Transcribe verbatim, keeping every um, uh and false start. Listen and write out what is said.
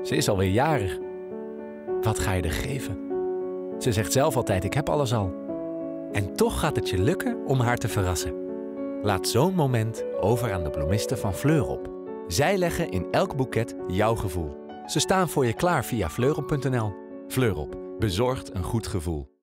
Ze is alweer jarig. Wat ga je er geven? Ze zegt zelf altijd, ik heb alles al. En toch gaat het je lukken om haar te verrassen. Laat zo'n moment over aan de bloemisten van Fleurop. Zij leggen in elk boeket jouw gevoel. Ze staan voor je klaar via fleurop punt n l. Fleurop, bezorgd een goed gevoel.